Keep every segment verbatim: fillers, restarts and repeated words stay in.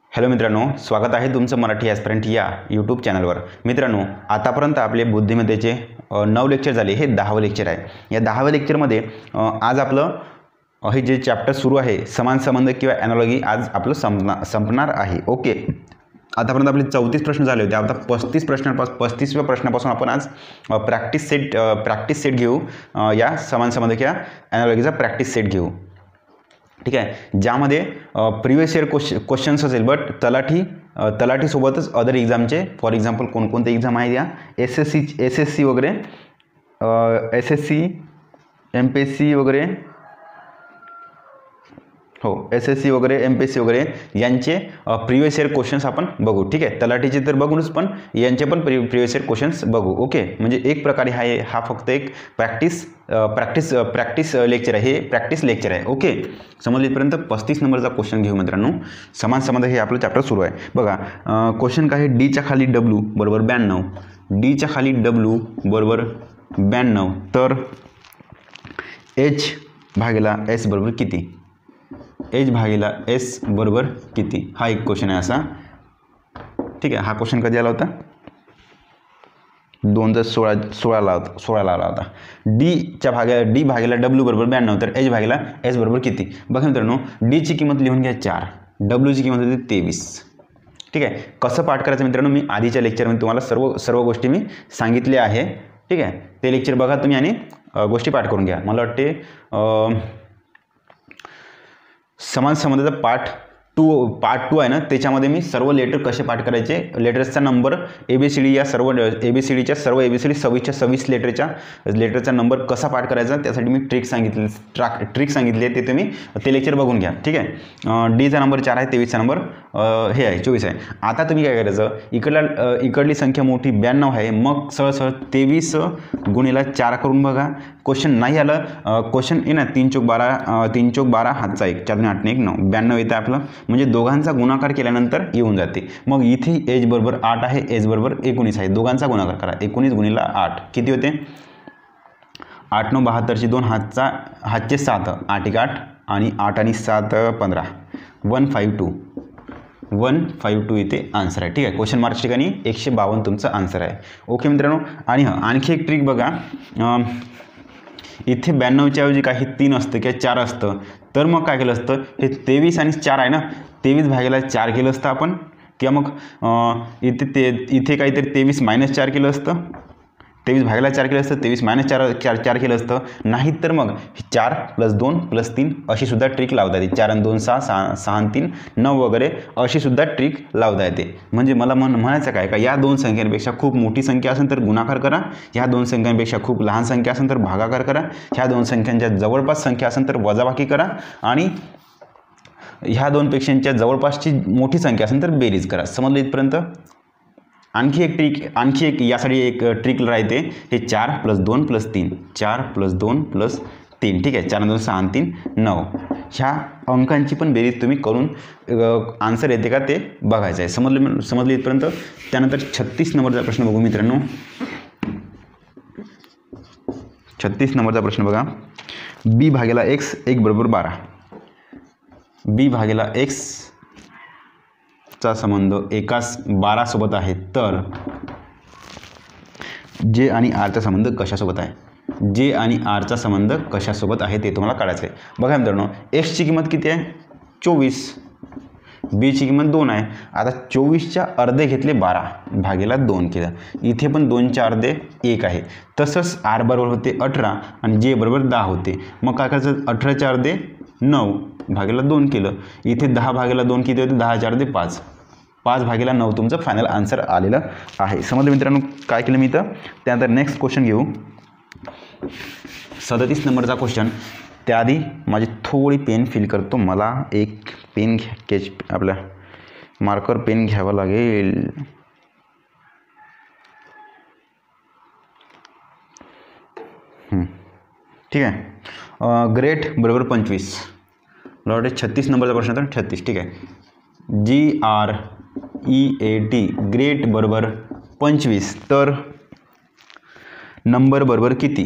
Hello मित्रांनो, स्वागत आहे तुमचं मराठी ॲस्पिरंट या यूट्यूब चॅनलवर। मित्रांनो, आतापर्यंत आपले बुद्धिमत्तेचे नऊ लेक्चर झाले, हे दहावं लेक्चर आहे। या दहाव्या लेक्चरमध्ये आज आपलं हे जे चॅप्टर सुरू आहे समान संबंध किंवा ॲनालॉजी आज आपलं संपना संपणार आहे। ओके, आतापर्यंत आपले चौतीस प्रश्न झाले होते। आता पस्तीस प्रश्नांपासून पस्तीसव्या प्रश्नापासून आपण आज प्रॅक्टिस सेट प्रॅक्टिस सेट घेऊ। या समान संबंध किंवा ॲनालॉजीचा प्रॅक्टिस सेट घेऊ, ठीक आहे, ज्यामध्ये प्रिवियस इयर क्वेश्चन क्वेश्चन्स असेल, बट तलाठी तलाठीसोबतच अदर एक्झामचे, फॉर एक्झाम्पल कोणकोणते एक्झाम आहेत या S S C S S C वगैरे, S S C M P S C वगैरे, हो एस एस सी वगैरे एम पी एस सी वगैरे यांचे प्रिवियस इयर क्वेश्चन्स आपण बघू, ठीक आहे। तलाठीचे तर बघूनच, पण यांचे पण प्रि प्रिवियस इयर क्वेश्चन्स बघू। ओके, म्हणजे एक प्रकारे हा हा फक्त एक प्रॅक्टिस प्रॅक्टिस प्रॅक्टिस लेक्चर आहे, हे प्रॅक्टिस लेक्चर आहे। ओके, समजलेपर्यंत पस्तीस नंबरचा क्वेश्चन घेऊ मित्रांनो। समान संबंध हे आपलं चॅप्टर सुरू आहे बघा। क्वेश्चन काय आहे, डीच्या खाली डब्ल्यू बरोबर ब्याण्णव, डीच्या खाली डब्ल्यू बरोबर ब्याण्णव, तर एच भागिला एस बरोबर किती, एच भागिला एस बरोबर किती, हा एक क्वेश्चन आहे असा, ठीक आहे। हा क्वेश्चन कधी आला होता, दोन हजार सोळा सोळाला सोळाला आला होता। डीच्या भाग्या डी भागिला डब्ल्यू बरोबर ब्याण्णव, तर एच भागिला एस बरोबर किती। बघा मित्रांनो, डीची किंमत लिहून घ्या चार, डब्ल्यूची किंमत होती तेवीस, ठीक आहे। कसं पाठ करायचं मित्रांनो, मी आधीच्या लेक्चरमध्ये तुम्हाला सर्व सर्व गोष्टी मी सांगितले आहे, ठीक आहे। ते लेक्चर बघा तुम्ही आणि गोष्टी पाठ करून घ्या। मला वाटते समान संबंधाचा पार्ट टू पार्ट टू आहे ना, त्याच्यामध्ये मी सर्व लेटर कसे पाठ करायचे, लेटर्सचा number A B C D, या सर्व ए बी सी डीच्या सर्व ए बी सी डी सव्वीसच्या सव्वीस लेटरच्या लेटरचा नंबर कसा पाठ करायचा, त्यासाठी मी ट्रिक सांगितली ट्राक ट्रिक सांगितली आहे, ते तुम्ही ते लेक्चर बघून घ्या, ठीक आहे। डीचा नंबर चार आहे, तेवीसचा नंबर हे आहे चोवीस आहे। आता तुम्ही काय करायचं, इकडला इकडली संख्या मोठी ब्याण्णव आहे, मग सरळ सरळ तेवीस गुणीला चार करून बघा। क्वेश्चन नाही आलं, क्वेश्चन आहे ना, तीन चौक बारा, तीन चौक बारा हातचा एक, चार आठ एक नऊ, ब्याण्णव येतं आपलं, म्हणजे दोघांचा गुणाकार केल्यानंतर येऊन जाते। मग इथे एच बरोबर आठ आहे, एच बरोबर एकोणीस आहे, दोघांचा गुणाकार करा, एकोणीस गुणीला आठ किती होते, आठ नऊ बहात्तरची दोन, हातचा हातचे सात, आठ एक आठ, आणि आठ आणि सात पंधरा, one five two one five two इथे आन्सर आहे, ठीक आहे। क्वेश्चन मार्कच्या ठिकाणी एकशे बावन्न तुमचं आन्सर आहे। ओके मित्रांनो, आणि हां आणखी एक ट्रिक बघा, इथे ब्याण्णवच्या ऐवजी काही तीन असतं किंवा चार असतं, तर मग काय केलं असतं, हे तेवीस आणि चार आहे ना, तेवीस भागिला चार केलं असतं आपण, किंवा मग इथे ते इथे काहीतरी तेवीस मायनस चार केलं असतं, तेवीस भागिला चार केलं असतं, तेवीस मायनस चार चार चार केलं असतं, नाही तर मग चार प्लस दोन प्लस तीन अशी सुद्धा ट्रिक लावता येते, चार आणि दोन सहा, सहा सहा आणि तीन नऊ वगैरे अशी सुद्धा ट्रिक लावता येते। म्हणजे मला म्हण म्हणायचं काय का, या दोन संख्यांपेक्षा खूप मोठी संख्या असेल तर गुणाकार करा, ह्या दोन संख्यांपेक्षा खूप लहान संख्या असेल तर भागाकार करा, ह्या दोन संख्यांच्या जवळपास संख्या असेल तर वजाबाकी करा, आणि ह्या दोनपेक्षांच्या जवळपासची मोठी संख्या असेल तर बेरीज करा। समजलं इथपर्यंत? आणखी एक ट्रिक आणखी एक यासाठी एक ट्रिक राहते, हे चार प्लस दोन प्लस तीन, चार प्लस दोन प्लस तीन, ठीक आहे, चार दोन सहा तीन नऊ, ह्या अंकांची पण बेरीज तुम्ही करून आन्सर येते का ते बघायचं आहे। समजलं समजलं इथपर्यंत? त्यानंतर छत्तीस नंबरचा प्रश्न बघू मित्रांनो। छत्तीस नंबरचा प्रश्न बघा, बी भागिला एक्स एक बरोबर बारा, बी भागिला एक्स चा संबंध एकास बारा सोबत आहे, तर जे आणि आरचा संबंध कशासोबत आहे, जे आणि आरचा संबंध कशासोबत आहे ते तुम्हाला काढायचं आहे। बघा मित्रांनो, एक्सची किंमत किती आहे, चोवीस, बीची किंमत दोन आहे। आता चोवीसच्या अर्धे घेतले बारा, भागेला दोन केलं, इथे पण दोनच्या अर्धे एक आहे, तसंच आर बरोबर होते अठरा आणि जे बरोबर दहा होते, मग काय करायचं, अठराच्या अर्धे नऊ भागेला दोन केलं, इथे दहा भागेला दोन किती होते, दहाच्या अर्धे पाच, पाच भागेला नऊ तुमचं फायनल आन्सर आलेलं आहे। समजलं मित्रांनो काय केलं मी इथं? त्यानंतर नेक्स्ट क्वेश्चन घेऊ, सदतीस नंबरचा क्वेश्चन। त्याआधी माझी थोडी पेन फिल करतो, मला एक पेन घ्या, केच आपल्या मार्कर पेन घ्यावं लागेल। ठीक आहे, ग्रेट बरोबर पंचवीस, मला वाटतं छत्तीस नंबरचा प्रश्न तर छत्तीस, ठीक आहे। G R E A T great बरोबर पंचवीस, तर नंबर बरोबर किती,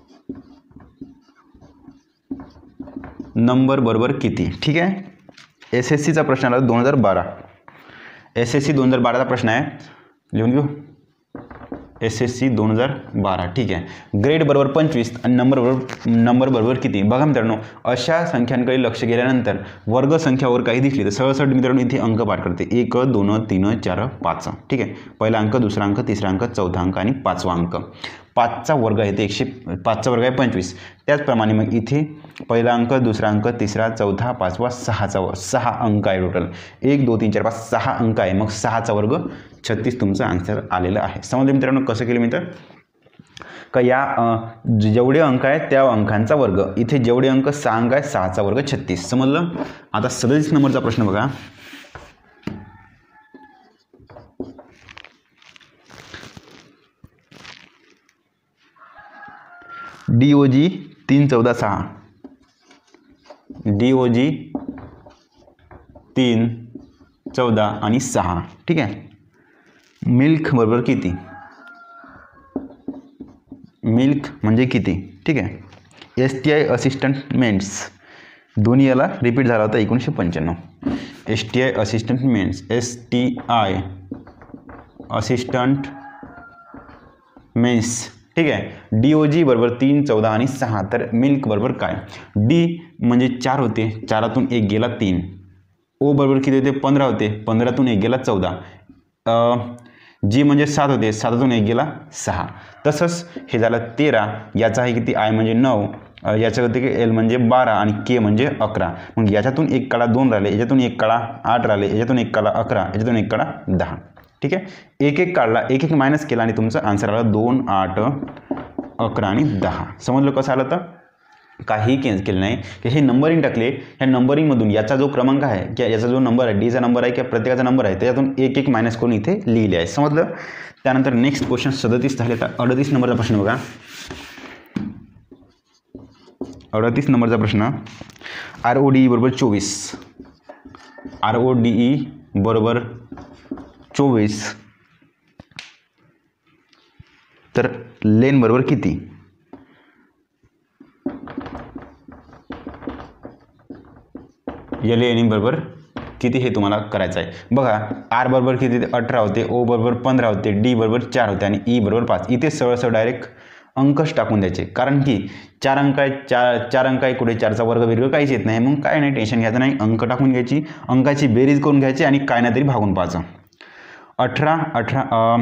नंबर बरोबर किती, ठीक आहे। एस एस सीचा प्रश्न आला दोन हजार बारा. एस एस सी दोन हजार बाराचा प्रश्न आहे, लिहून घेऊ. एस एस सी दोन हजार बारा. ठीक आहे. ग्रेड बरोबर पंचवीस आणि नंबर बरोबर नंबर बरोबर किती. बघा मित्रांनो, अशा संख्यांकडे लक्ष गेल्यानंतर वर्ग संख्यावर काही दिसली तर सहसा मित्रांनो इथे अंक पाठ करते. एक, दोन, तीन, चार, पाच. ठीक आहे. पहिला अंक, दुसरा अंक, तिसरा अंक, चौथा अंक आणि पाचवा अंक. पाचचा वर्ग आहे ते एकशे पाचचा वर्ग आहे पंचवीस. त्याचप्रमाणे मग इथे पहिला अंक, दुसरा अंक, तिसरा, चौथा, पाचवा, सहाचा वर्ग. सहा अंक आहे टोटल. एक, दोन, तीन, चार, पाच, सहा अंक आहे. मग सहाचा वर्ग छत्तीस तुमचं आन्सर आलेलं आहे. समजलं मित्रांनो कसं केलं मित्र का या जेवढे अंक आहेत त्या अंकांचा वर्ग. इथे जेवढे अंक सहा अंक आहे, सहाचा वर्ग छत्तीस. समजलं. आता सदतीस नंबरचा प्रश्न बघा. डी ओ जी तीन चौदा सहा. डी ओ जी तीन चौदा आणि सहा. ठीक आहे. मिल्क बरोबर किती. मिल्क म्हणजे किती. ठीक आहे. एस टी आय असिस्टंटमेंट्स दोन्ही याला रिपीट झाला होता एकोणीसशे पंच्याण्णव. एस टी आय असिस्टंटमेंट्स S T I assistant mains. ठीक आहे. डी ओ जी बरोबर तीन चौदा आणि सहा. तर मिल्क बरोबर काय. डी म्हणजे चार होते, चारातून एक गेला तीन. ओ बरोबर किती होते, पंधरा होते, पंधरातून एक गेला चौदा. जी म्हणजे सात होते, सातातून एक गेला सहा. तसंच हे झालं तेरा. याचा आहे किती, आय म्हणजे नऊ, याचं होते की एल म्हणजे बारा आणि के म्हणजे अकरा. मग याच्यातून एक काळा दोन राहिले, याच्यातून एक काळा आठ राहिले, याच्यातून एक काळा अकरा, याच्यातून एक काळा दहा. ठीक आहे. एक एक काढला, एक एक मायनस केला आणि तुमचं आन्सर आला दोन, आठ, अकरा आणि दहा. समजलं कसं आलं. तर काही चेंज केलं नाही की हे नंबरिंग टाकले. ह्या नंबरिंगमधून याचा जो क्रमांक आहे किंवा याचा जो नंबर आहे, डीचा नंबर आहे किंवा प्रत्येकाचा नंबर आहे, त्याच्यातून एक एक मायनस करून इथे लिहिले आहे. समजलं. त्यानंतर नेक्स्ट क्वेश्चन सदतीस झाले. तर अडतीस नंबरचा प्रश्न बघा. अडतीस नंबरचा प्रश्न. आर ओ डी ई बरोबर चोवीस. आर ओ डी ई बरोबर चोवीस. तर लेन बरोबर किती. एल एन बरोबर किती हे तुम्हाला करायचं आहे. बघा आर बरोबर किती अठरा होते, ओ बरोबर पंधरा होते, डी बरोबर चार होते आणि ई बरोबर पाच. इथे सरळ सरळ डायरेक्ट अंकच टाकून द्यायचे, कारण की चार अंक आहे, चार चार अंक आहे, कुठे चारचा वर्ग बिर्ग काहीच येत नाही. मग काय नाही, टेन्शन घ्यायचं नाही. अंक टाकून घ्यायची, अंकाची बेरीज करून घ्यायची आणि काय नाही तरी भागून पाहायचं. अठरा अठरा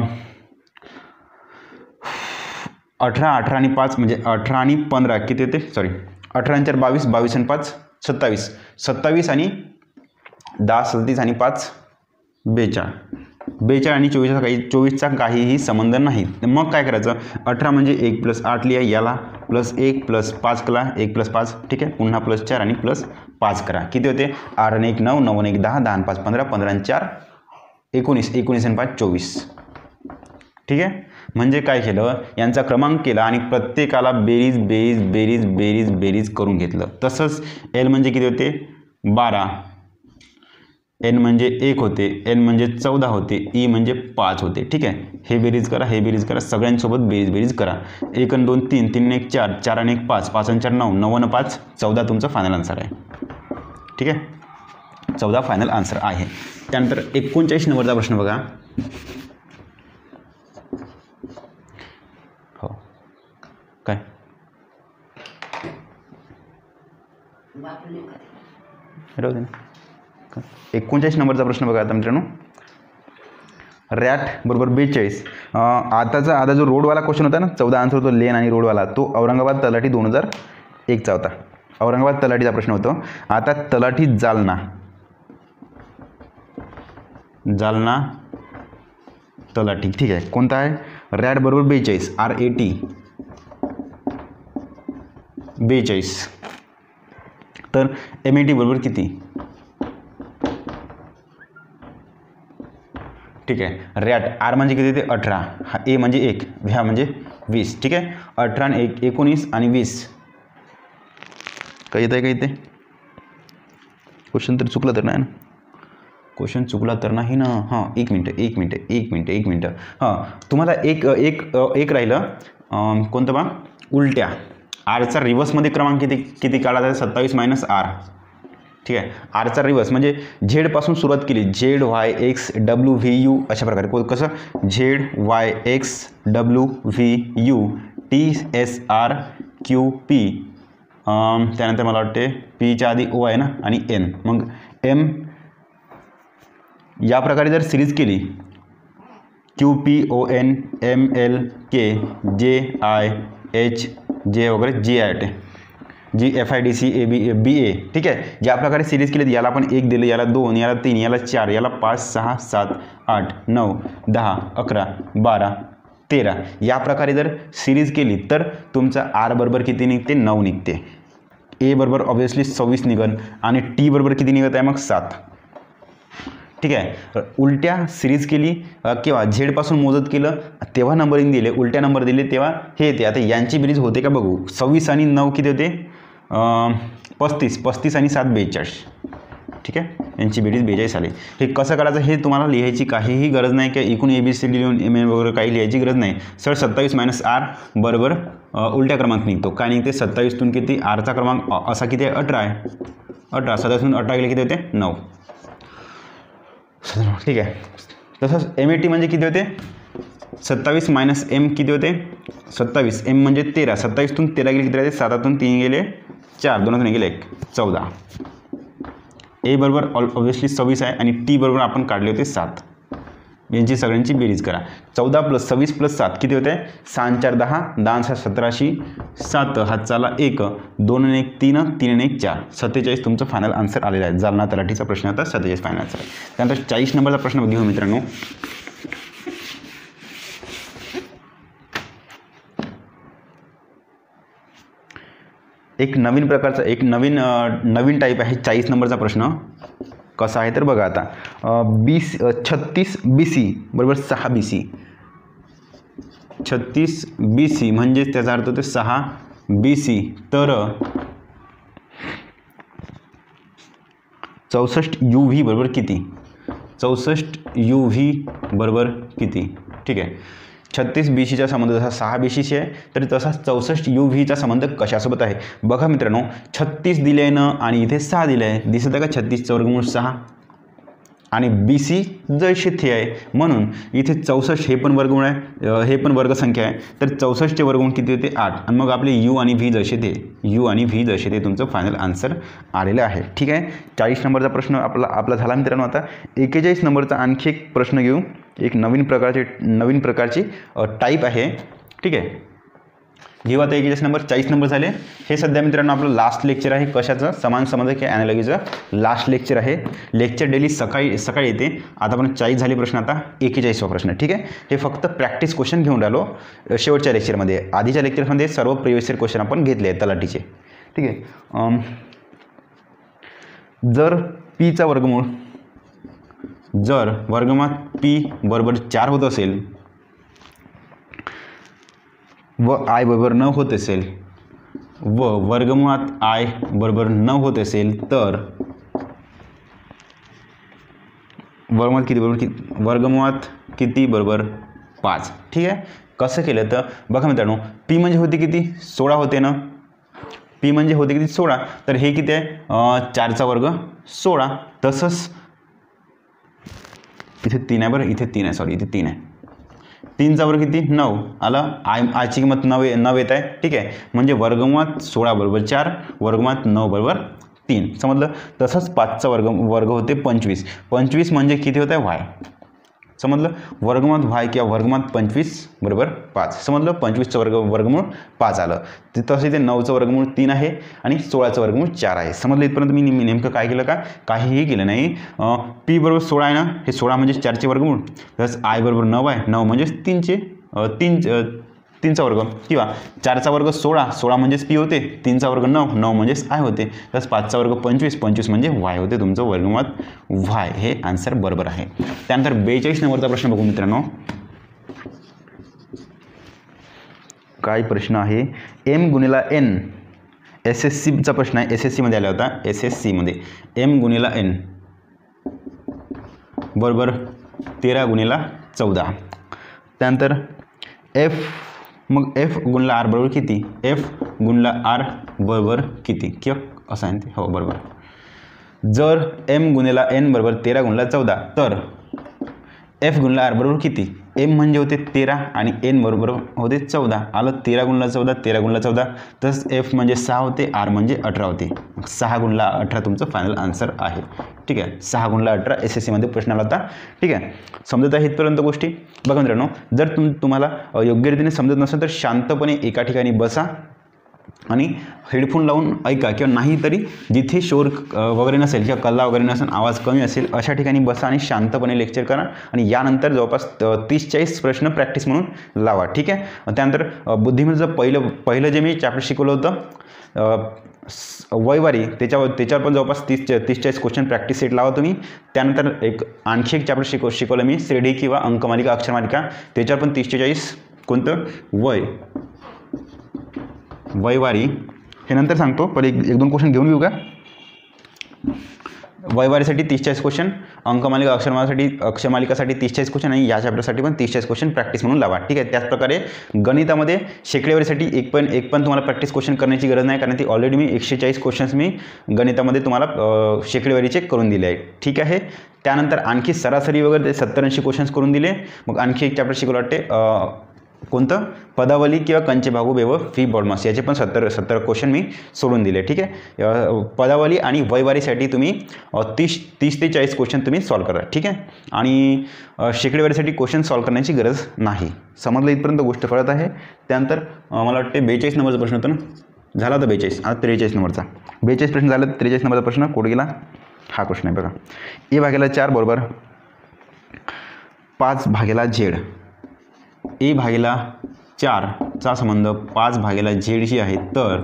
अठरा अठरा आणि पाच म्हणजे अठरा आणि पंधरा किती येते, सॉरी अठरा आणि चार बावीस, बावीस आणि पाच सत्तावीस, सत्तावीस आणि दहा सदतीस आणि पाच बेचाळ. बेचाळ आणि चोवीसचा काही चोवीसचा काहीही संबंध नाही. मग काय करायचं, अठरा म्हणजे एक प्लस आठ लिहा, याला प्लस एक प्लस पाच करा, एक प्लस पाच. ठीक आहे. पुन्हा प्लस चार आणि प्लस पाच करा. किती होते, आठ आणि एक नऊ, नऊ आणि एक दहा, दहा आणि पाच पंधरा, पंधरा आणि चार एकोणीस, एकोणीस आणि पाच चोवीस. ठीक आहे. म्हणजे काय केलं, यांचा क्रमांक केला आणि प्रत्येकाला बेरीज बेरीज बेरीज बेरीज बेरीज करून घेतलं. तसंच एल म्हणजे किती होते, बारा, एन म्हणजे एक होते, एन म्हणजे चौदा होते, ई म्हणजे पाच होते. ठीक आहे. हे बेरीज करा, हे बेरीज करा, सगळ्यांसोबत बेरीज बेरीज करा. एक आणि दोन तीन, तीन आणि एक चार, चार आणि एक पाच, पाच आणि चार नऊ, नऊ आणि पाच चौदा तुमचं फायनल आन्सर आहे. ठीक आहे. चौदा फायनल आन्सर आहे. त्यानंतर एकोणचाळीस नंबरचा प्रश्न बघा. हो काय राहू दे ना. एकोणचाळीस नंबरचा प्रश्न बघा आता मित्रांनो. रॅट बरोबर बेचाळीस. आताचा आता जो रोडवाला क्वेश्चन होता ना, चौदा आन्सर होतो लेन आणि रोडवाला, तो औरंगाबाद तलाठी दोन हजार एकचा होता. औरंगाबाद तलाठीचा प्रश्न होतो. आता तलाठी जालना, जालना तलाठी. ठीक आहे. कोणता आहे, रॅट बरोबर बेचाळीस, आर ए टी बेचाळीस. तर एम ए टी बरोबर किती. ठीक आहे. रॅट आर म्हणजे किती ते अठरा, हा ए म्हणजे एक, ह्या म्हणजे वीस. ठीक आहे. अठरा आणि एक एकोणीस आणि वीस. काही येत आहे का इथे, क्वेश्चन तर चुकला तर नाही ना, क्वेश्चन चुकला तर नाही ना. हां एक मिनटं एक मिनटं एक मिनटं एक मिनटं हां तुम्हाला एक एक एक राहिलं कोणतं बा, उलट्या. आरचा रिव्हर्समध्ये क्रमांक किती किती काढायचा, सत्तावीस मायनस आर. ठीक आहे. आरचा रिवर्स म्हणजे झेडपासून सुरुवात केली, Z Y X W V U अशा प्रकारे. को कसं Z Y X W V U T S R Q P, त्यानंतर मला वाटते पीच्या आधी ओ आहे ना आणि एन, मग एम या प्रकारे जर सिरीज केली Q P O N M L K J I H J वगैरे जी आय टे G F I D C A B B A, ठीक आहे. ज्या प्रकारे सिरीज केली याला आपण एक दिलं, याला दोन, याला तीन, याला चार, याला पाच, सहा, सात, आठ, नऊ, दहा, अकरा, बारा, तेरा या प्रकारे जर सिरीज केली तर तुमचा आर बरोबर किती निघते, नऊ निघते. ए बरोबर ऑब्वियसली सव्वीस निघन आणि टी बरोबर किती निघत आहे मग सात, ठीक आहे. उलट्या सिरीज केली किंवा झेडपासून मोजत केलं तेव्हा नंबरिंग दिले, उलट्या नंबर दिले तेव्हा हे येते. आता यांची बेरीज होते का बघू. सव्वीस आणि नऊ किती होते, पस्तीस, पस्तीस आणि सात बेचाळीस, ठीक आहे. यांची बेरीज बेचाळीस आली. हे कसं करायचं हे तुम्हाला लिहायची काहीही गरज नाही, की एकूण ए बी सी डी लिहून एम एन वगैरे काही लिहायची गरज नाही. सर सत्तावीस मायनस आर बरोबर उलट्या क्रमांक निघतो. काय निघते, सत्तावीसतून किती आरचा क्रमांक असा किती आहे, अठरा आहे. अठरा सत्तावीसतून अठरा गेले किती होते, नऊ, ठीक आहे. तसंच एम ए टी म्हणजे किती होते, सत्तावीस मायनस एम किती होते, सत्तावीस, एम म्हणजे तेरा, सत्तावीसतून तेरा गेले किती राहते, सातातून तीन गेले चार, दोनातून गेले एक, चौदा. ए बरोबर ऑब्वियसली सव्वीस आहे आणि टी बरोबर आपण काढले होते सात. यांची सगळ्यांची बेरीज करा. चौदा प्लस सव्वीस प्लस सात किती होते, सहा चार दहा, दहा सहा सतराशे, सात हात चाला एक, दोन एक तीन, तीन एक चार, सत्तेचाळीस तुमचं फायनल आन्सर आलेला आहे. जालना तलाठीचा प्रश्न होता, सत्तेचाळीस फायनल आन्सर आहे. त्यानंतर चाळीस नंबरचा प्रश्न घेऊ मित्रांनो. एक नवीन प्रकारचा एक नवीन नवीन टाईप आहे चाळीस नंबरचा प्रश्न. कसा आहे तर बघा आता, बी छत्तीस बी सी बरोबर सहा बी सी, छत्तीस बी सी म्हणजे त्याचा अर्थ होते सहा बी सी, तर चौसष्ट यू व्ही बरोबर किती, चौसष्ट यू व्ही बरोबर किती, ठीक आहे. छत्तीस बी सीचा संबंध जसा सहा बी सीशी आहे तर तसाच चौसष्ट यू व्हीचा संबंध कशासोबत आहे. बघा मित्रांनो, छत्तीस दिले आहे ना आणि इथे सहा दिले आहे, दिसत आहे का, छत्तीसचं वर्गमूळ सहा आणि बी सी जैसे थे आहे म्हणून इथे चौसष्ट हे पण वर्गमूळ आहे, हे पण वर्गसंख्या आहे, तर चौसष्टचे वर्गमूळ किती होते, आठ. आणि मग आपले यू आणि व्ही जसे ते यू आणि व्ही जसे ते तुमचं फायनल आन्सर आलेलं आहे, ठीक आहे. चाळीस नंबरचा प्रश्न आपला आपला झाला मित्रांनो. आता एक्केचाळीस नंबरचा आणखी एक प्रश्न घेऊ. एक नवीन प्रकारचे नवीन प्रकारची टाईप आहे, ठीक आहे. घेऊ आता एक्केचाळीस नंबर. चाळीस नंबर झाले. हे सध्या मित्रांनो आपलं लास्ट लेक्चर आहे. कशाचं, समान संबंध किंवा ॲनालॉजीचं लास्ट लेक्चर आहे. लेक्चर डेली सकाळी सकाळी येते. आता आपण चाळीस झाली प्रश्न, आता एक्केचाळीसवा प्रश्न, ठीक आहे. हे फक्त प्रॅक्टिस क्वेश्चन घेऊन राहिलो शेवटच्या लेक्चरमध्ये. आधीच्या लेक्चरमध्ये सर्व प्रिव्हियस इयर क्वेश्चन आपण घेतले आहेत तलाठीचे, ठीक आहे. जर पीचा वर्गमूळ जर वर्गमूळात पी बरोबर चार होत असेल व आय बरोबर नऊ होत असेल व वर्गमुळात आय बरोबर नऊ होत असेल तर वर्गमुळात किती बरोबर किती वर्गमुळात किती बरोबर पाच, ठीक आहे. कसं केलं तर बघा मित्रांनो, पी म्हणजे होते किती, सोळा होते ना, पी म्हणजे होते किती, सोळा, तर हे किती आहे, चारचा वर्ग सोळा. तसंच इथे तीन आहे बरं, इथे तीन आहे, सॉरी इथे तीन आहे, तीनचा वर्ग किती, नऊ आला. आय आयची किंमत नऊ नऊ येत आहे, ठीक आहे. म्हणजे वर्गमुळात सोळा बरोबर चार, वर्गमुळात नऊ बरोबर तीन, समजलं. तसंच पाचचा वर्ग वर्ग होते पंचवीस, पंचवीस म्हणजे किती होत आहे, वाय, समजलं. वर्गमुळात वाय किंवा वर्गमुळात पंचवीस बरोबर पाच, समजलं. पंचवीसचं वर्ग वर्गमूळ पाच आलं. ते तसं इथे नऊचं वर्गमूळ तीन आहे आणि सोळाचं वर्गमूळ चार आहे, समजलं. इथपर्यंत मी नेमकं काय केलं का, काहीही केलं नाही. पी बरोबर सोळा आहे ना, हे सोळा म्हणजे चारचे वर्गमूळ, प्लस आय बरोबर नऊ आहे, नऊ म्हणजेच तीनचे तीन तीनचा वर्ग किंवा चारचा वर्ग सोळा, सोळा म्हणजेच पी होते, तीनचा वर्ग नऊ, नऊ म्हणजेच आय होते, प्लस पाचचा वर्ग पंचवीस, पंचवीस म्हणजे वाय होते. तुमचं वर्गमुळात वाय हे आन्सर बरोबर आहे. त्यानंतर बेचाळीस नंबरचा प्रश्न बघू मित्रांनो. काय प्रश्न आहे, एम गुणिला एन, एस एस सीचा प्रश्न आहे, एस एस सीमध्ये आला होता. एस एस सीमध्ये एम गुणिला एन बरोबर तेरा गुणिला चौदा. त्यानंतर एफ, मग एफ गुणला आर बरोबर किती, एफ गुणला आर बरोबर किती, किंवा असं आहे ते, हो बरोबर. जर एम गुणिला एन बरोबर तेरा गुणिला चौदा तर एफ गुणिला आर बरोबर किती? एम म्हणजे होते तेरा आणि एन बरोबर होते चौदा. आलं तेरा गुणिला चौदा, तेरा गुणिला चौदा. तसंच एफ म्हणजे सहा होते, आर म्हणजे अठरा होते. सहा गुणिला अठरा तुमचं फायनल आन्सर आहे. ठीक आहे, सहा गुणिला अठरा एस एस सीमध्ये प्रश्न आला होता. ठीक आहे, समजत आहे इथपर्यंत गोष्टी? बघा मित्रांनो, जर तुम तुम्हाला योग्यरीतीने समजत नसेल तर शांतपणे एका ठिकाणी बसा आणि हेडफोन लावून ऐका, किंवा नाही तरी जिथे शोर वगैरे नसेल किंवा कल्ला वगैरे नसेल, आवाज कमी असेल अशा ठिकाणी बसा आणि शांतपणे लेक्चर करा. आणि यानंतर जवळपास तीस चाळीस प्रश्न प्रॅक्टिस म्हणून लावा. ठीक आहे, त्यानंतर बुद्धिमत्तेचं पहिलं पहिलं जे मी चॅप्टर शिकवलं होतं वयवारी, त्याच्यावर त्याच्यावर पण जवळपास तीस तीस चाळीस क्वेश्चन प्रॅक्टिस सेट लावा तुम्ही. त्यानंतर एक आणखी एक चॅप्टर शिकव शिकवलं मी श्रेणी किंवा अंकमालिका अक्षरमालिका, त्याच्यावर पण तीस चाळीस कोणतं वय वयवारी हे नंतर सांगतो. पण एक एक दोन क्वेश्चन घेऊन घेऊ का? वयवारीसाठी तीस चाळीस क्वेश्चन, अंकमालिका अक्षरमालिकासाठी अक्षरमालिकासाठी तीस चाळीस क्वेश्चन आणि या चॅप्टरसाठी पण तीस चाळीस क्वेश्चन प्रॅक्टिस म्हणून लावा. ठीक आहे, त्याचप्रकारे गणितामध्ये शेकडेवारीसाठी एक पण एक पण तुम्हाला प्रॅक्टिस क्वेश्चन करण्याची गरज नाही, कारण ती ऑलरेडी मी एकशे चाळीस क्वेश्चन्स मी गणितामध्ये तुम्हाला शेकडेवारीचे करून दिले आहे. ठीक आहे, त्यानंतर आणखी सरासरी वगैरे ते सत्तर ऐंशी क्वेश्चन्स करून दिले. मग आणखी एक चॅप्टर शिकवलं वाटते कोणतं पदावली किंवा कंचे भागू बेव फी बॉडमास, याचे पण सत्तर सत्तर क्वेश्चन मी सोडून दिले. ठीक आहे, पदावली आणि वयवारीसाठी तुम्ही तीस तीस ते चाळीस क्वेश्चन तुम्ही सॉल्व करा. ठीक आहे, आणि शेकडेवारीसाठी क्वेश्चन सॉल्व करण्याची गरज नाही. समजलं इथपर्यंत गोष्ट कळत आहे? त्यानंतर मला वाटते बेचाळीस नंबरचा प्रश्न होता ना, झाला होता बेचाळीस, आता त्रेचाळीस नंबरचा बेचाळीस प्रश्न झाला. त्रेचाळीस नंबरचा प्रश्न कुठे गेला? हा क्वेश्चन आहे बघा. ए भागेला चार बरोबर पाच भागेला झेड. ए भागेला चारचा संबंध पाच भागेला झेडशी आहे, तर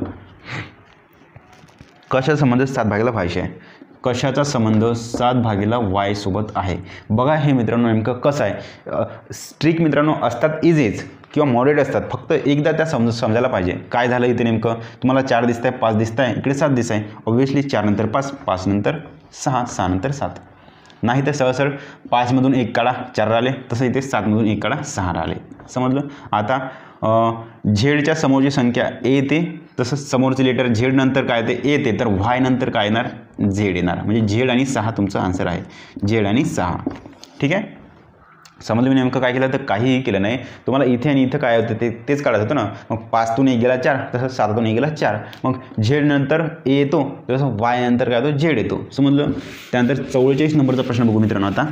कशा संबंध सात भागेला वायशी आहे? कशाचा संबंध सात भागेला वाय सोबत आहे? बघा हे मित्रांनो नेमकं कसं आहे. स्ट्रिक मित्रांनो असतात इझीज किंवा मॉडरेट असतात, फक्त एकदा त्या समज समजायला पाहिजे. काय झालं इथे नेमकं? तुम्हाला चार दिसत आहे, पाच दिसत आहे, इकडे सात दिसत आहे. ऑब्व्हियसली चार नंतर पाच, पाच नंतर सहा, सहा नंतर सात. नाही तर सहसर पाचमधून एक काढा चार राहिले, तसं इथे सातमधून एक काढा सहा राहिले. समजलं? आता झेडच्या समोरची संख्या ए येते, तसंच समोरचे लेटर झेड नंतर काय येते? ए येते, तर वाय नंतर काय येणार? झेड येणार. म्हणजे झेड आणि सहा तुमचं आन्सर आहे, झेड आणि सहा. ठीक आहे, समजलं मी नेमकं काय केलं? तर काहीही केलं नाही. तुम्हाला इथे आणि इथं काय होतं ते तेच काढायचं होतं ना. मग पाचतून एक गेला चार, तसंच सातातून एक गेला चार. मग झेड नंतर ए येतो, तसं वाय नंतर काय होतो? झेड येतो. समजलं? त्यानंतर चव्वेचाळीस नंबरचा प्रश्न बघू मित्रांनो. आता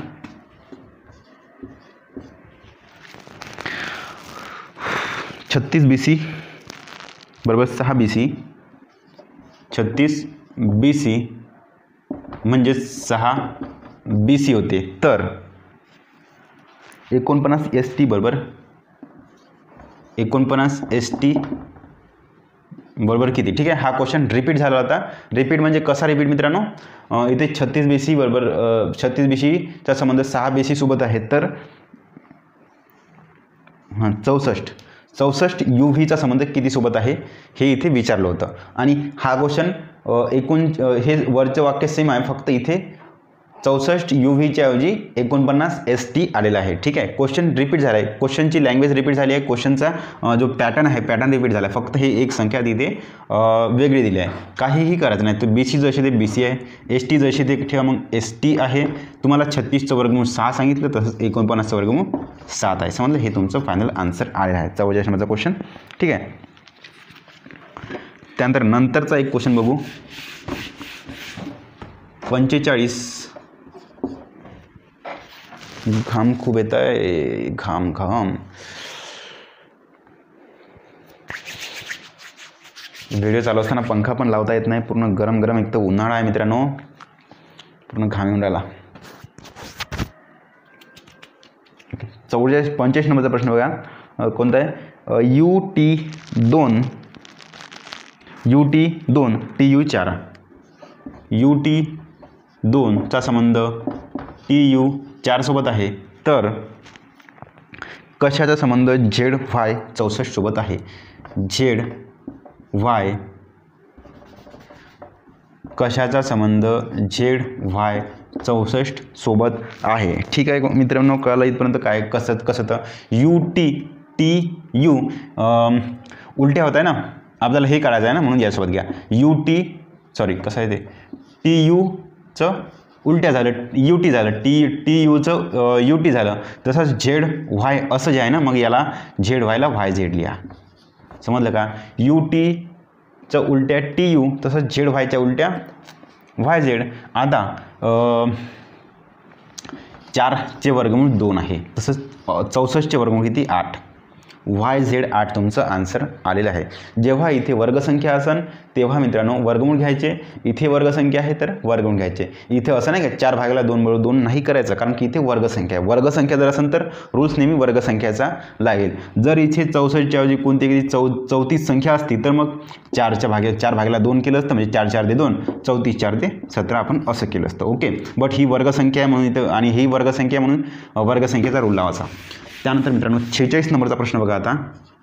छत्तीस बी सी बरोबर सहा बी सी, छत्तीस बी सी म्हणजे सहा बी सी होते, तर एकोणपन्नास एस टी बरोबर एकोणपन्नास एस टी बरोबर किती? ठीक आहे, हा क्वेश्चन रिपीट झाला होता. रिपीट म्हणजे कसा रिपीट मित्रांनो? इथे छत्तीस बी सी बरोबर छत्तीस बी सीचा संबंध सहा बी सी सोबत आहे, तर हां चौसष्ट चौसष्ट यू व्हीचा संबंध किती सोबत आहे हे इथे विचारलं होतं. आणि हा क्वेश्चन एकूण हे वरचं वाक्य सेम आहे, फक्त इथे चौसष्ट यू व्हीच्या ऐवजी एकोणपन्नास एस टी आलेला आहे. ठीक आहे, क्वेश्चन रिपीट झाला आहे, क्वेश्चनची लँग्वेज रिपीट झाली आहे, क्वेश्चनचा जो पॅटर्न आहे पॅटर्न रिपीट झाला आहे, फक्त हे एक संख्या तिथे वेगळी दिली आहे. काहीही करायचं नाही. तर बी सी जशी ते बी सी आहे, एस टी जशी ते ठेवा, मग एस टी आहे. तुम्हाला छत्तीसचं वर्गमूळ सहा सांगितलं, तसंच एकोणपन्नासचं वर्गमूळ सात आहे. समजलं? हे तुमचं फायनल आन्सर आलेलं आहे चौवेचाळीस नंबरचा क्वेश्चन. ठीक आहे, त्यानंतर नंतरचा एक क्वेश्चन बघू. पंचेचाळीस घाम खूप येत आहे, घाम घाम व्हिडिओ चालू असताना पंखा पण लावता येत नाही, पूर्ण गरम गरम. एक तर उन्हाळा आहे मित्रांनो, पूर्ण घाम येऊन राहिला. चौवेचाळीस पंचेचाळीस नंबरचा प्रश्न बघा कोणता आहे? यू टी दोन यू टी दोन टी यू चार यू टी दोनचा संबंध टी यू चार सोबत आहे, तर कशाचा संबंध झेड वाय चौसष्ट सोबत आहे? झेड वाय कशाचा संबंध झेड वाय चौसष्ट सोबत आहे? ठीक आहे मित्रांनो, कळलं इथपर्यंत काय कसं कसं तर यू टी टी यू उलट्या होत आहे ना, आपल्याला हे काढायचं आहे ना, म्हणून यासोबत घ्या. यू टी सॉरी कसं आहे ते टी यू चं उलट्या झालं, यू टी झालं, टी टी यूचं यू टी झालं. तसंच झेड व्हाय असं जे आहे ना, मग याला झेड व्हायला व्हाय झेड लिहा. समजलं का? यू टीचं उलट्या टी यू, तसंच झेड व्हायच्या उलट्या व्हाय झेड. आता चारचे वर्गमूळ दोन आहे, तसंच चौसष्टचे वर्गमूळ किती? आठ. वाय झेड आठ तुमचं आन्सर आलेलं आहे. जेव्हा इथे वर्गसंख्या असन तेव्हा मित्रांनो वर्गमूळ घ्यायचे, इथे वर्गसंख्या आहे तर वर्गमूळ घ्यायचे. इथे असं नाही का चार भागाला दोन बरोबर दोन नाही करायचं, कारण की इथे वर्गसंख्या आहे. वर्गसंख्या जर असेल तर रूल्स नेहमी वर्गसंख्याचा लागेल. जर इथे चौसष्टच्या ऐवजी कोणती चौ चौतीस संख्या असती तर मग चारच्या भागे चार भागाला दोन केलं असतं, म्हणजे चार चार दे दोन, चौतीस चार ते सतरा आपण असं केलं असतं. ओके, बट ही वर्गसंख्या आहे म्हणून इथं, आणि ही वर्गसंख्या म्हणून वर्गसंख्येचा रूल लावायचा. त्यानंतर मित्रांनो शेहेचाळीस नंबरचा प्रश्न बघा. आता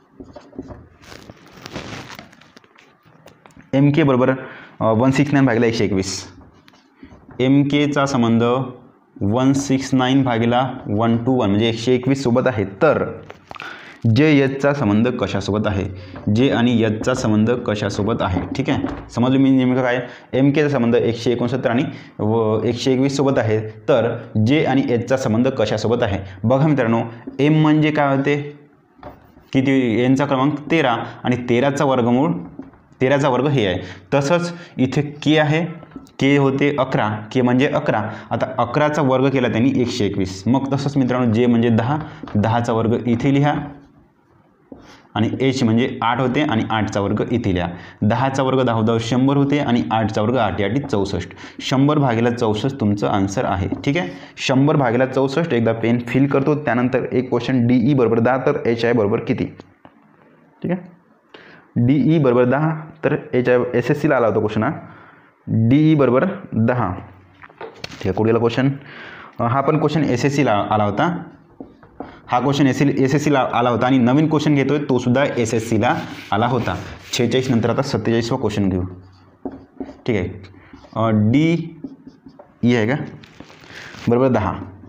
एम के बरोबर वन सिक्स नाईन भागिला एकशे एकवीस. एम केचा संबंध वन सिक्स नाईन भागिला वन टू वन म्हणजे एकशे एकवीस सोबत आहे. तर जे एचचा संबंध कशासोबत आहे? जे आणि एचचा संबंध कशासोबत आहे? ठीक आहे, समजलं मी नेमकं काय? एम केचा संबंध एकशे एकोणसत्तर आणि व एकशे एकवीस सोबत आहे. तर जे आणि एचचा संबंध कशासोबत आहे? बघा मित्रांनो, एम म्हणजे काय होते? किती? एनचा क्रमांक तेरा आणि तेराचा वर्गमूळ तेराचा वर्ग हे आहे. तसंच इथे के आहे, के होते अकरा, के म्हणजे अकरा. आता अकराचा वर्ग केला त्यांनी एकशे एकवीस. मग तसंच मित्रांनो जे म्हणजे दहा, दहाचा वर्ग इथे लिहा आणि एच म्हणजे आठ होते आणि आठचा वर्ग इथे लिहा. दहाचा वर्ग दहा दहा शंभर होते आणि आठचा वर्ग आठ आठी चौसष्ट. शंभर भागिला चौसष्ट तुमचं आन्सर आहे. ठीक आहे, शंभर भागिला चौसष्ट. एकदा पेन फिल करतो. त्यानंतर एक क्वेश्चन डी ई बरोबर दहा, तर एच आय बरोबर किती? ठीक आहे, डी ई बरोबर दहा, तर एच आय एस एस सीला आला होता क्वेश्चन हा. डी ई बरोबर दहा. ठीक आहे, कुठला क्वेश्चन? हा पण क्वेश्चन एस एस सीला आला होता. हा क्वेश्चन एस एस एस सीला आला होता आणि नवीन क्वेश्चन घेतोय तो सुद्धा एस एस सीला आला होता. शेहेचाळीस नंतर आता सत्तेचाळीसवा क्वेश्चन घेऊ. ठीक आहे, डी ई आहे का बरोबर दहा,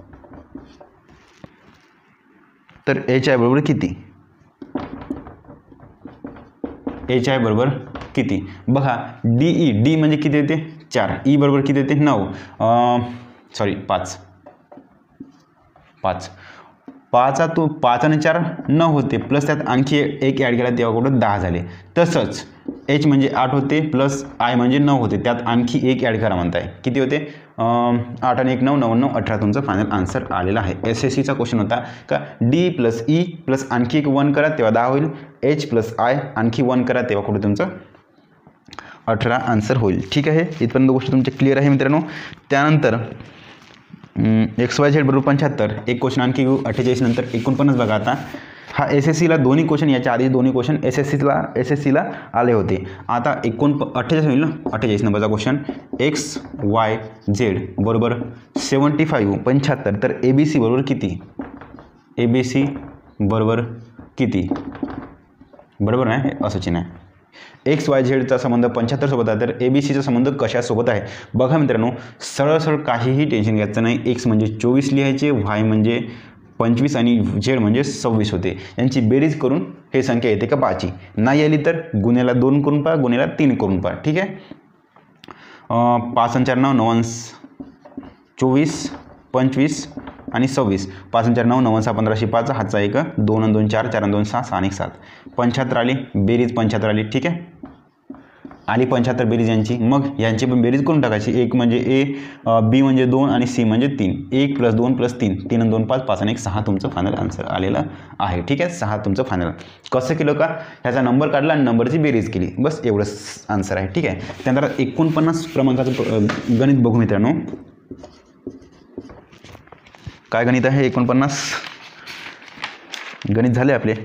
तर एच आय बरोबर किती? एच आय बरोबर किती? बघा, डी ई डी म्हणजे किती येते? चार. ई बरोबर किती येते? नऊ. सॉरी पाच पाच पाचा तो पाच आणि चार नऊ होते, प्लस त्यात आणखी एक ॲड केला तेव्हा कुठं दहा झाले. तसंच एच म्हणजे आठ होते, प्लस आय म्हणजे नऊ होते, त्यात आणखी एक ॲड करा म्हणताय. किती होते? आठ आणि एक नऊ, नऊ नऊ अठरा तुमचं फायनल आन्सर आलेला आहे. एस एस सीचा क्वेश्चन होता का डी प्लस ई प्लस आणखी एक वन करा तेव्हा दहा होईल, एच प्लस आय आणखी वन करा तेव्हा कुठे तुमचं अठरा आन्सर होईल. ठीक आहे, इथपर्यंत गोष्ट तुमची क्लिअर आहे मित्रांनो. त्यानंतर एक्स वाय झेड बरोबर पंच्याहत्तर. एक क्वेश्चन आणखी घेऊ. अठ्ठेचाळीस नंतर एकोणपन्नास. बघा आता हा एस एस सीला दोन्ही क्वेश्चन, याच्या आधी दोन्ही क्वेश्चन एस एस सीला एस एस सीला आले होते. आता एकोण अठ्ठेचाळीस होईल ना. अठ्ठेचाळीस नंबरचा क्वेश्चन एक्स वाय झेड बरोबर सेवन्टी फाईव्ह पंच्याहत्तर. तर ए बी सी बरोबर किती? ए बी सी बरोबर किती? बरोबर नाही, असं चिन्ह आहे. एक्स वाय झेडचा संबंध पंच्याहत्तर सोबत आहे, तर ए बी सीचा संबंध कशासोबत आहे? बघा मित्रांनो, सरळ सरळ काहीही टेन्शन घ्यायचं नाही. एक्स म्हणजे चोवीस लिहायचे, वाय म्हणजे पंचवीस आणि झेड म्हणजे सव्वीस होते. यांची बेरीज करून हे संख्या येते का पाचची. नाही आली तर गुन्ह्याला दोन करून पहा, गुन्ह्याला तीन करून पहा. ठीक आहे, पाच आणि चार नऊ, नऊ चोवीस, पंचवीस आणि सव्वीस. पाच आणि चार नऊ, नऊ सहा पंधराशे पाच, हातचा एक, दोन आणि दोन चार, चार आणि दोन सहा, सहा आणि सात, पंच्याहत्तर आली. बेरीज पंच्याहत्तर आली. ठीक आहे, आली पंच्याहत्तर बेरीज यांची. मग यांची पण बेरीज करून टाकायची. एक म्हणजे ए, बी म्हणजे दोन आणि सी म्हणजे तीन. एक प्लस दोन प्लस तीन, तीन आणि दोन पाच, पाच आणि एक सहा तुमचं फायनल आन्सर आलेलं आहे. ठीक आहे, सहा तुमचं फायनल. कसं केलं का? ह्याचा नंबर काढला आणि नंबरची बेरीज केली, बस एवढंच आन्सर आहे. ठीक आहे, त्यानंतर एकोणपन्नास क्रमांकाचं गणित बघू मित्रांनो. काय गणित आहे? एकोणपन्नास गणित झाले आपले.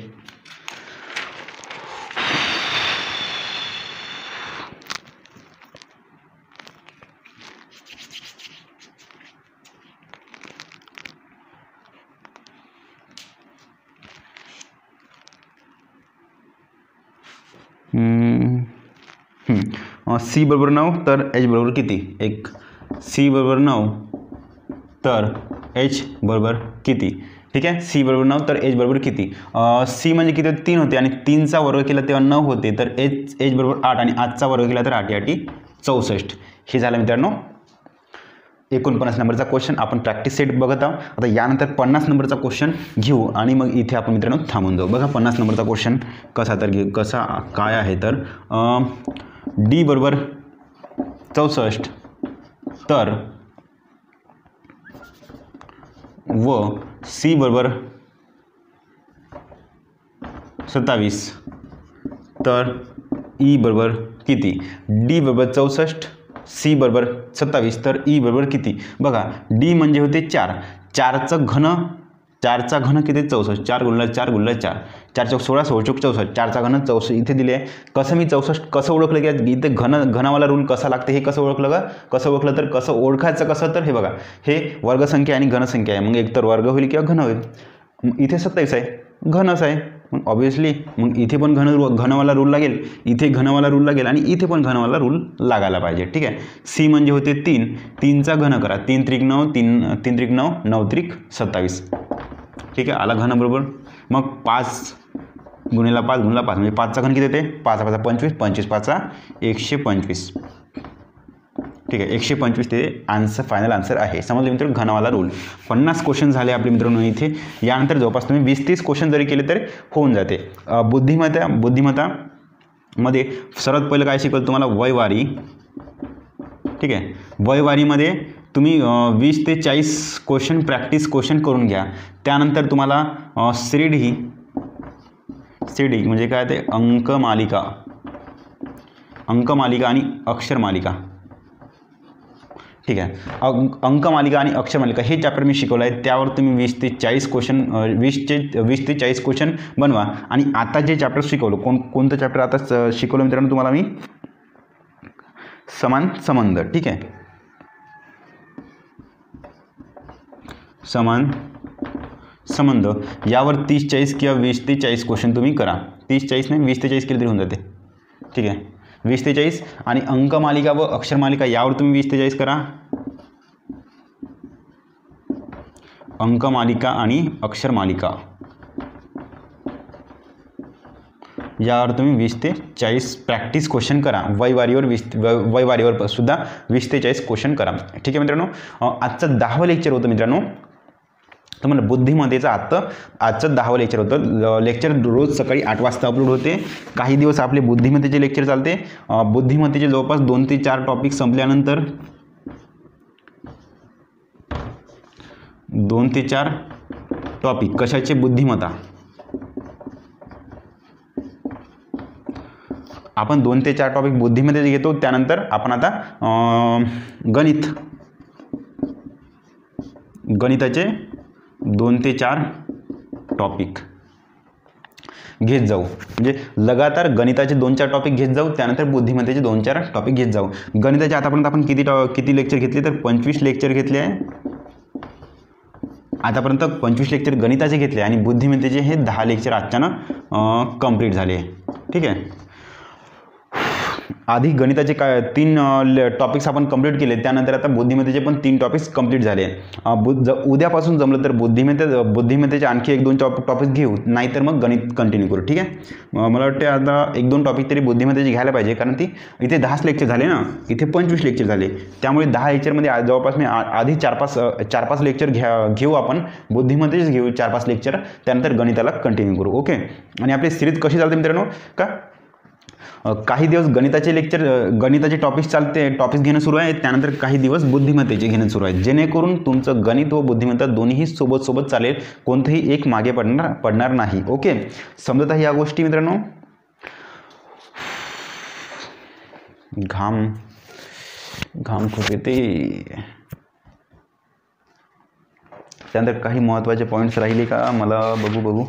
सी बरोबर नऊ, तर एच बरोबर किती? एक. सी बरोबर नऊ, तर एच बरोबर किती? ठीक आहे, सी बरोबर नऊ, तर एच बरोबर किती? सी म्हणजे किती? तीन होते आणि तीनचा वर्ग केला तेव्हा नऊ होते, तर एच एच बरोबर आठ आणि आठचा वर्ग केला तर आठ आठी चौसष्ट. हे झालं मित्रांनो एकोणपन्नास नंबरचा क्वेश्चन आपण प्रॅक्टिस सेट बघत आहोत. आता यानंतर पन्नास नंबरचा क्वेश्चन घेऊ आणि मग इथे आपण मित्रांनो थांबून जाऊ. बघा पन्नास नंबरचा क्वेश्चन कसा तर घे कसा काय आहे तर डी बरोबर चौसष्ट तर व सी बरोबर सत्तावीस तर ई बरोबर किती. डी बरोबर चौसष्ट, सी बरोबर सत्तावीस तर ई बरोबर किती. बघा डी म्हणजे होते चार, चारचं घन, चारचा घन किती चौसष्ट, चार गुणिले चार गुणिले चार, चार चौक सोळा, सोळा चौक चौसष्ट, चारचा घन चौसष्ट इथे दिले आहे. कसं मी चौसष्ट कसं ओळखलं की इथे घन घनावाला रूल कसा लागते हे कसं ओळखलं का. कसं ओळखलं तर कसं ओळखायचं कसं तर हे बघा हे वर्गसंख्या आणि घनसंख्या आहे. मग एकतर वर्ग होईल किंवा घन होईल. इथे सत्तावीस आहे घनच आहे मग ऑब्वियसली मग इथे पण घन घनवाला रूल लागेल, इथे घनवाला रूल लागेल आणि इथे पण घनवाला रूल लागायला पाहिजे. ठीक आहे. सी म्हणजे होते तीन, तीनचा घन करा, तीन त्रिक नऊ, तीन तीन त्रिक नऊ, नऊ त्रिक सत्तावीस. ठीक आहे. आला घन बरोबर. मग पाच गुणिला पाच गुणिला पाच म्हणजे पाचचा घन किती येते, पाच पाचा पंचवीस, पंचवीस पाचा एकशे पंचवीस. ठीक आहे. एकशे पंचवीस ते आन्सर फायनल आन्सर आहे. समजलं मित्रांनो घनवाला रूल. पन्नास क्वेश्चन झाले आपले मित्रांनो इथे. यानंतर जवळपास तुम्ही वीस तीस क्वेश्चन जरी केले तरी होऊन जाते. बुद्धिमत्ता बुद्धिमत्तामध्ये सर्वात पहिलं काय शिकवलं तुम्हाला वयवारी. ठीक आहे. वयवारीमध्ये तुम्ही वीस ते चाळीस क्वेश्चन प्रॅक्टिस क्वेश्चन करून घ्या. त्यानंतर तुम्हाला श्रेणी श्रेणी म्हणजे काय ते अंकमालिका अंकमालिका आणि अक्षरमालिका. ठीक आहे. अंक अंकमालिका आणि अक्षरमालिका हे चॅप्टर मी शिकवलं आहे. त्यावर तुम्ही वीस ते चाळीस क्वेश्चन वीसचे वीस ते चाळीस क्वेश्चन बनवा. आणि आता जे चॅप्टर शिकवलं कोण कोणतं चॅप्टर आता शिकवलं मित्रांनो तुम्हाला मी समान संबंध. ठीक आहे. समान संबंध यावर तीस चाळीस किंवा वीस ते चाळीस क्वेश्चन तुम्ही करा. तीस चाळीस नाही वीस ते चाळीस केले तरी होऊन जाते. ठीक आहे. वीस ते चाळीस आणि अंकमालिका व अक्षरमालिका यावर तुम्ही वीस ते चाळीस करा. अंकमालिका आणि अक्षरमालिका यावर तुम्ही वीस ते चाळीस प्रॅक्टिस क्वेश्चन करा. वयवारीवर वीस वयवारीवर सुद्धा वीस ते चाळीस क्वेश्चन करा. ठीक आहे मित्रांनो. आजचं दहावं लेक्चर होतं मित्रांनो तुम्हाला बुद्धिमत्तेचं आजचं आजचं दहावं लेक्चर होतं. लेक्चर रोज सकाळी आठ वाजता अपलोड होते. काही दिवस आपले बुद्धिमत्तेचे लेक्चर चालते. बुद्धिमत्तेचे जवळपास दोन ते चार टॉपिक संपल्यानंतर दोन ते चार टॉपिक कशाचे बुद्धिमत्ता आपण दोन ते चार टॉपिक बुद्धिमत्तेचे घेतो. त्यानंतर आपण आता गणित गणिताचे दोन ते चार टॉपिक घेत जाऊ. म्हणजे लगातार गणिताचे दोन चार टॉपिक घेत जाऊ. त्यानंतर बुद्धिमत्तेचे दोन चार टॉपिक घेत जाऊ. गणिताचे आतापर्यंत आपण किती टॉ किती लेक्चर घेतले तर पंचवीस लेक्चर घेतले आहे. आतापर्यंत पंचवीस लेक्चर गणिताचे घेतले आणि बुद्धिमत्तेचे हे दहा लेक्चर आजच्यानं कंप्लीट झाले. ठीक आहे. आधी गणिताचे काय तीन टॉपिक्स आपण कंप्लीट केले. त्यानंतर आता बुद्धिमत्तेचे पण तीन टॉपिक्स कंप्लीट झाले. बुद्ध उद्यापासून जमलं तर बुद्धिमत्ते बुद्धिमत्तेचे आणखी एक दोन टॉप टॉपिक्स घेऊ नाहीतर मग गणित कंटिन्यू करू. ठीक आहे. मला वाटते आता एक दोन टॉपिक तरी बुद्धिमत्तेचे घ्यायला पाहिजे कारण ती इथे दहाच लेक्चर झाले ना, इथे पंचवीस लेक्चर झाले. त्यामुळे दहा लेक्चरमध्ये जवळपास मी आधी चार पाच चार पाच लेक्चर घ्या घेऊ आपण बुद्धिमत्तेच घेऊ चार पाच लेक्चर. त्यानंतर गणिताला कंटिन्यू करू. ओके. आणि आपली सिरीज कशी चालते मित्रांनो का काही दिवस गणिताचे लेक्चर गणिताचे टॉपिक्स चालते टॉपिक्स घेणं सुरू आहे. त्यानंतर काही दिवस बुद्धिमत्तेचे घेणं सुरू आहे. जेणेकरून तुमचं गणित व बुद्धिमत्ता दोन्हीही सोबत सोबत चालेल. कोणतंही एक मागे पडणार पडणार नाही. ओके. समजत आहे या गोष्टी मित्रांनो. घाम घाम खूप येते. त्यानंतर काही महत्त्वाचे पॉईंट्स राहिले का मला बघू बघू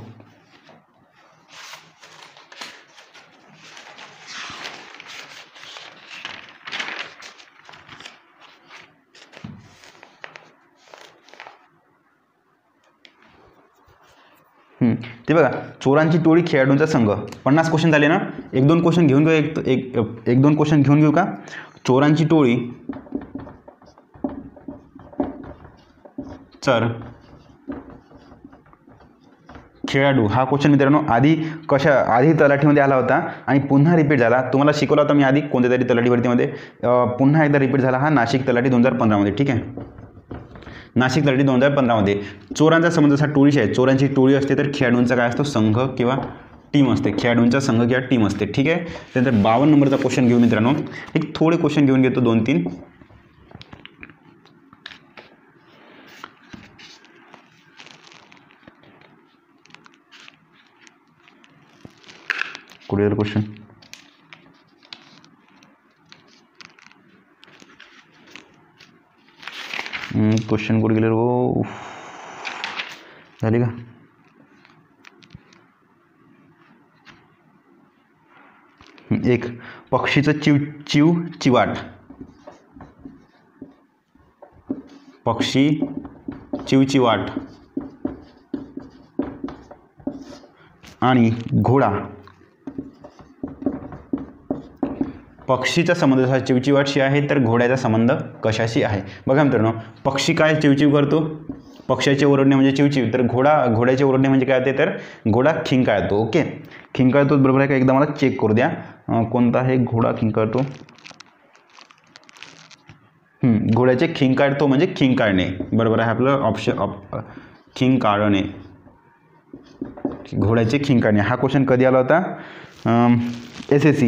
ते बघा. चोरांची टोळी खेळाडूंचा संघ पन्नास क्वेश्चन झाले ना. एक दोन क्वेश्चन घेऊन घेऊ एक एक एक दोन क्वेश्चन घेऊन घेऊ का. चोरांची टोळी चर खेळाडू हा क्वेश्चन मित्रांनो आधी कशा आधी तलाठीमध्ये आला होता आणि पुन्हा रिपीट झाला. तुम्हाला शिकवला होता मी आधी कोणत्या तरी तलाठी भरतीमध्ये. पुन्हा एकदा रिपीट झाला हा नाशिक तलाठी दोन हजार पंधरामध्ये. ठीक आहे. नाशिक दोन हजार पंधरामध्ये चोरांचा संबंध असा टोळीशी आहे. चोरांची टोळी असते तर खेळाडूंचा काय असतो संघ किंवा टीम असते. खेळाडूंचा संघ किंवा टीम असते. ठीक आहे. त्यानंतर बावन्न नंबरचा क्वेश्चन घेऊ मित्रांनो. एक थोडे क्वेश्चन घेऊन घेतो दोन तीन. कुठे क्वेश्चन क्वेश्चन कुठे गेले हो झाली का. एक पक्षीचं चिव चिव चिवाट. पक्षी चिवचिवाट आणि घोडा. पक्षीचा संबंध जसा चिवचिवाटशी आहे तर घोड्याचा संबंध कशाशी आहे. बघा मित्रांनो, पक्षी काय चिवचिव करतो, पक्षाचे ओरडणे म्हणजे चिवचिव, तर घोडा घोड्याचे ओरडणे म्हणजे काय होते तर घोडा खिंकाळतो. ओके, खिंकाळतो बरोबर आहे का, एकदा मला चेक करू द्या कोणता आहे घोडा खिंकाळतो. घोड्याचे खिंकाळतो म्हणजे खिंकाळणे बरोबर आहे आपलं ऑप्शन ऑप खिंकाळणे. घोड्याचे खिंकाळणे हा क्वेश्चन कधी आला होता, S S C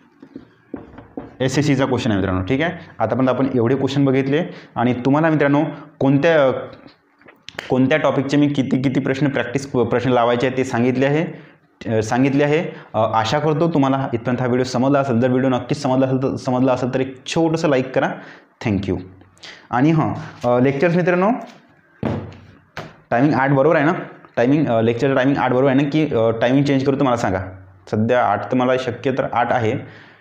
S S सीचा क्वेश्चन आहे मित्रांनो. ठीक आहे, आतापर्यंत आपण एवढे क्वेश्चन बघितले आणि तुम्हाला मित्रांनो कोणत्या कोणत्या टॉपिकचे मी किती किती प्रश्न प्रॅक्टिस प्रश्न लावायचे आहेत ते सांगितले आहे सांगितले आहे आशा करतो तुम्हाला इथपर्यंत हा व्हिडिओ समजला असेल. जर व्हिडिओ नक्कीच समजला असेल तर समजला असेल तर एक छोटंसं लाईक करा. थँक्यू. आणि हां, लेक्चर्स मित्रांनो टायमिंग आठ बरोबर आहे ना, टायमिंग लेक्चरचं टायमिंग आठ बरोबर आहे ना की टायमिंग चेंज करू तर मला सांगा. सध्या आठ तर मला शक्य तर आठ आहे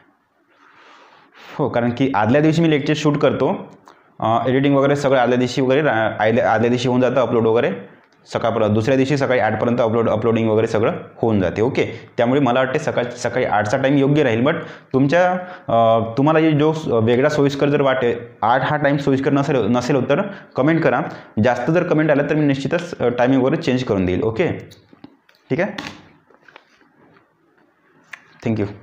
हो, कारण की आदल्या दिवशी मी लेक्चर शूट करतो, एडिटिंग वगैरे सगळं आदल्या दिवशी वगैरे आदल्या आदल्या दिवशी होऊन जातं अपलोड वगैरे, सकाळपर्यंत दुसऱ्या दिवशी सकाळी आठपर्यंत अपलोड अपलोडिंग वगैरे सगळं होऊन जाते. ओके, त्यामुळे मला वाटते सकाळ सकाळी आठचा टाईम योग्य राहील. बट तुमच्या तुम्हाला जो वेगळा सोयीस्कर जर वाटेल आठ हा टाईम सोयीस्कर नसेल नसेल तर कमेंट करा. जास्त जर कमेंट आलं तर मी निश्चितच टायमिंग वगैरे चेंज करून देईल. ओके, ठीक आहे. थँक्यू.